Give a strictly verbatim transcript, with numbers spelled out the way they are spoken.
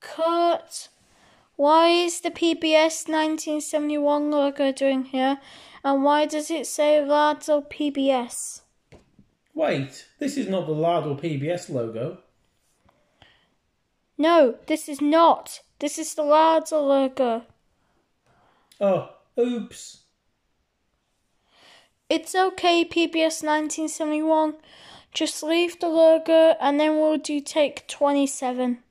Cut. Why is the P B S nineteen seventy-one logo doing here? And why does it say Lardle P B S? Wait, this is not the Lardle P B S logo. No, this is not. This is the Lardle logo. Oh, oops. It's okay, P B S nineteen seventy-one. Just leave the logo and then we'll do take twenty-seven.